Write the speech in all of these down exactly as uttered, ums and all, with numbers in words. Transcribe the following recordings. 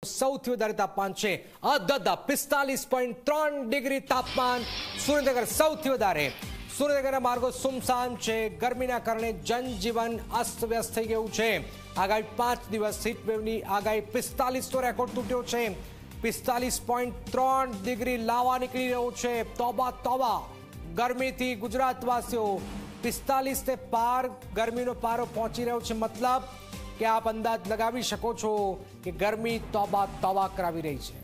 સૌથી વધારે તાપમાન છે અધધ પિસ્તાલીસ પોઈન્ટ ત્રણ ડિગ્રી તાપમાન સુરેન્દ્રનગર સૌથી વધારે। સુરેન્દ્રનગરના માર્ગો સુમસામ છે, ગરમીના કારણે જનજીવન અસ્તવ્યસ્ત થઈ ગયું છે। આગામી પાંચ દિવસ હીટવેવની આગાહી પિસ્તાલીસ નો રેકોર્ડ તૂટ્યો છે, પિસ્તાલીસ પોઈન્ટ ત્રણ ડિગ્રી લાવા નીકળી રહ્યો છે। તોબા તોબા ગરમીથી ગુજરાતવાસીઓ પિસ્તાલીસ ને પાર ગરમીનો પારો પહોંચી રહ્યો છે, મતલબ કે આપ અંદાજ લગાવી શકો છો કે ગરમી તોબા તોબા કરાવી રહી છે।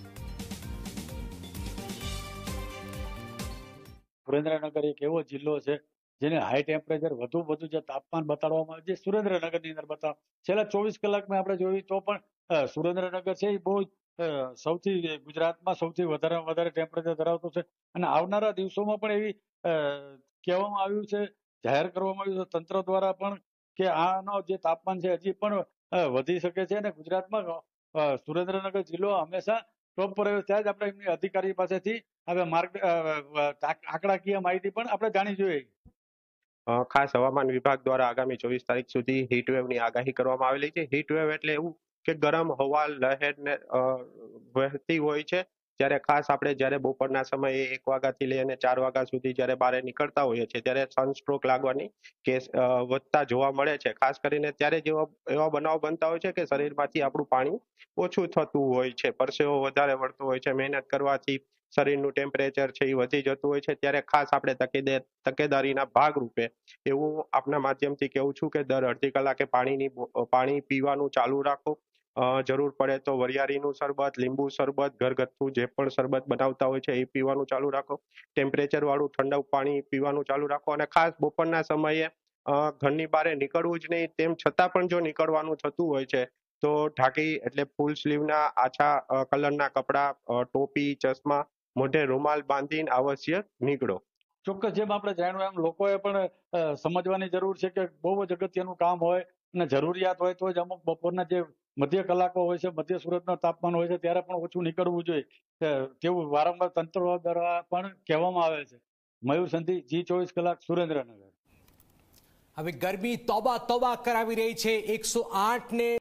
સુરેન્દ્રનગર એક એવો જિલ્લો છે જેને હાઈ ટેમ્પરેચર વધુ વધુ જે તાપમાન બતાડવામાં આવે છે સુરેન્દ્રનગરની અંદર બતાવ છેલ્લા ચોવીસ કલાકમાં આપણે જોઈએ તો પણ સુરેન્દ્રનગર છે એ બહુ સૌથી ગુજરાતમાં સૌથી વધારે વધારે ટેમ્પરેચર ધરાવતો છે અને આવનારા દિવસોમાં પણ એવી કહેવામાં આવ્યું છે, જાહેર કરવામાં આવ્યું છે તંત્ર દ્વારા પણ કે આનો જે તાપમાન છે હજી પણ વધી શકે છે અને ગુજરાતમાં સુરેન્દ્રનગર જિલ્લો હંમેશા ટોપ પર રહ્યો। ત્યાં જ આપણે એમની અધિકારી પાસેથી હવે માર્ગ આંકડાકીય માહિતી પણ આપણે જાણી જોઈએ। ખાસ હવામાન વિભાગ દ્વારા આગામી ચોવીસ તારીખ સુધી હીટવેવની આગાહી કરવામાં આવેલી છે। હીટવેવ એટલે એવું કે ગરમ હવા લહેર ને વહેતી હોય છે, જ્યારે ખાસ આપણે જ્યારે બપોરના સમયે એક વાગ્યાથી લઈને ચાર વાગ્યા સુધી જ્યારે બહાર નીકળતા હોઈએ છીએ ત્યારે સનસ્ટ્રોક લાગવાની કેસ વધતા જોવા મળે છે। ખાસ કરીને ત્યારે જેવા એવા બનાવ બનતા હોય છે કે શરીરમાંથી આપણું પાણી ઓછું થતું હોય છે, પરસેવો વધારે વળતો હોય છે, મહેનત કરવાથી શરીરનું ટેમ્પરેચર છે એ વધી જતું હોય છે, ત્યારે ખાસ આપણે તકેદારી તકેદારીના ભાગરૂપે એવું આપના માધ્યમથી કહું છું કે દર અડધી કલાકે પાણીની પાણી પીવાનું ચાલુ રાખો। જરૂર પડે તો વરિયાળીનું શરબત, લીંબુ શરબત, ઘરગથ્થુ જે પણ શરબત બનાવતા હોય છે એ પીવાનું ચાલુ રાખો। ટેમ્પરેચર વાળું ઠંડુ પાણી પીવાનું ચાલુ રાખો અને ખાસ બપોરના સમયે ઘરની બહાર નીકળવું જ નહીં, તેમ છતાં પણ જો નીકળવાનું થતું હોય છે તો ઢાંકી એટલે ફૂલ સ્લીવના આછા કલરના કપડા, ટોપી, ચશ્મા, મોઢે રૂમાલ બાંધીને અવશ્ય નીકળો। ચોક્કસ જેમ આપણે જાણ્યું એમ લોકોએ પણ સમજવાની જરૂર છે કે બહુ જ અગત્યનું કામ હોય અને જરૂરિયાત હોય તો જ અમુક બપોરના જે મધ્ય કલાકો હોય છે, મધ્ય સુરતનું તાપમાન હોય છે ત્યારે પણ ઓછું નીકળવું જોઈએ તેવું વારંવાર તંત્ર દ્વારા પણ કહેવામાં આવે છે। મયુર સંધી, જી ચોવીસ કલાક, સુરેન્દ્રનગર। હવે ગરમી તોબા તોબા કરાવી રહી છે। એકસો આઠ ને